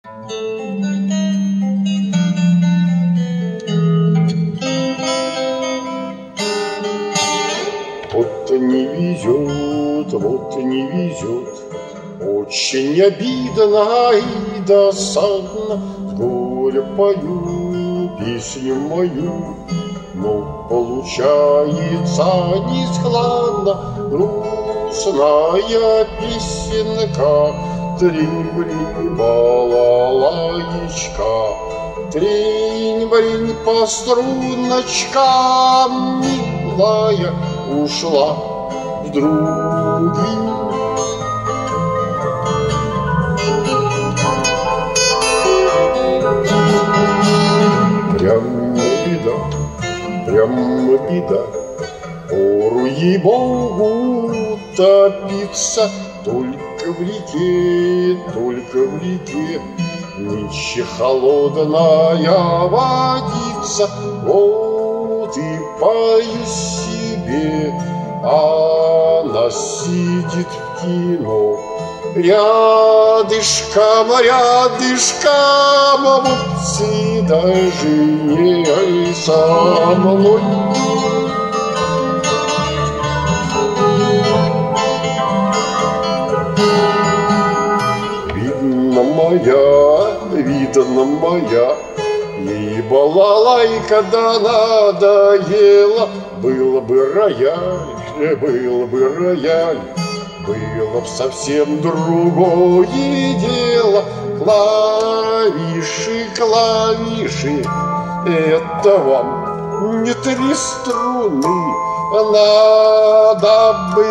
Вот не везет, вот не везет, очень обидно и досадно. С горя пою песню мою, но получается нескладно. Грустная песенка, тринь-бринь, балалаечка, тринь-бринь по струночкам, милая ушла с другим. Прямо беда, пору ей-богу топиться только в реке, только в реке. Нынче холодная водица, вот и пою себе, она сидит в кино. Рядышком, рядышком, вот и даже не со мной. Видно моя, ей балалайка да надоела. Был бы рояль, был бы рояль, было б совсем другое дело. Клавиши, клавиши, это вам не три струны. Надо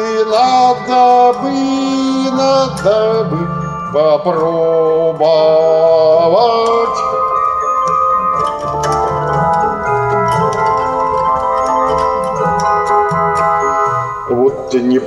бы попробовать. Вот не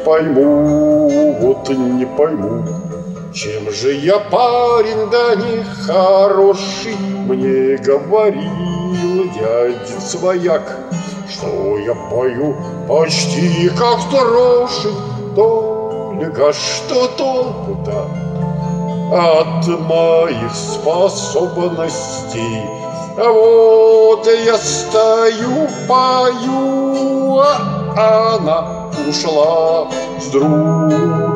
пойму, чем же я парень да нехороший. Мне говорил дядя свояк, что я пою почти как троши. Только что толку-то от моих способностей? Вот я стою, пою, а она ушла с другим.